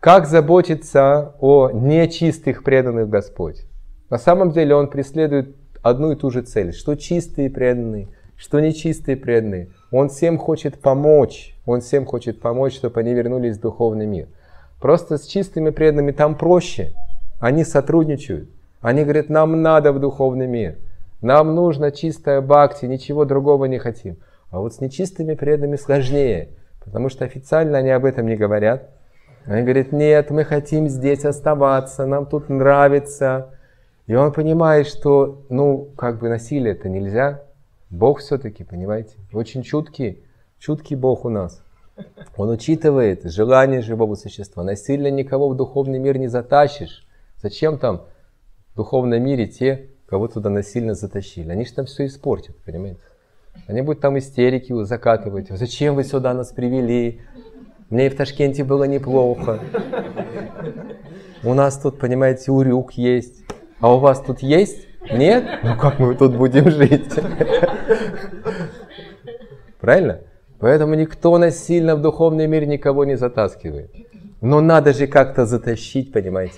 как заботиться о нечистых преданных Господь? На самом деле Он преследует одну и ту же цель. Что чистые преданные, что нечистые преданные. Он всем хочет помочь. Он всем хочет помочь, чтобы они вернулись в духовный мир. Просто с чистыми преданными там проще. Они сотрудничают. Они говорят, нам надо в духовный мир. Нам нужно чистая бхакти, ничего другого не хотим. А вот с нечистыми преданными сложнее. Потому что официально они об этом не говорят. Они говорят, нет, мы хотим здесь оставаться, нам тут нравится. И он понимает, что, насилие это нельзя. Бог все-таки, понимаете, очень чуткий Бог у нас. Он учитывает желание живого существа. Насильно никого в духовный мир не затащишь. Зачем там в духовном мире те, кого туда насильно затащили? Они же там все испортят, понимаете? Они будут там истерики закатывать. Зачем вы сюда нас привели? Мне и в Ташкенте было неплохо. У нас тут, понимаете, урюк есть. А у вас тут есть? Нет? Ну как мы тут будем жить? Правильно? Поэтому никто насильно в духовный мир никого не затаскивает. Но надо же как-то затащить, понимаете?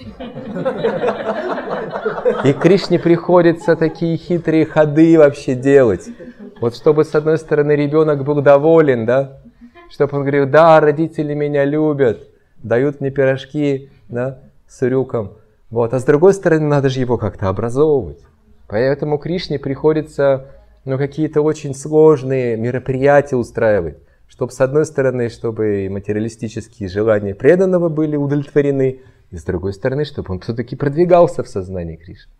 И Кришне приходится такие хитрые ходы вообще делать. Вот чтобы с одной стороны ребенок был доволен, да? Чтобы он говорил, да, родители меня любят, дают мне пирожки, да, с урюком. Вот. А с другой стороны, надо же его как-то образовывать. Поэтому Кришне приходится какие-то очень сложные мероприятия устраивать. Чтобы с одной стороны, чтобы материалистические желания преданного были удовлетворены, и с другой стороны, чтобы он все-таки продвигался в сознании Кришны.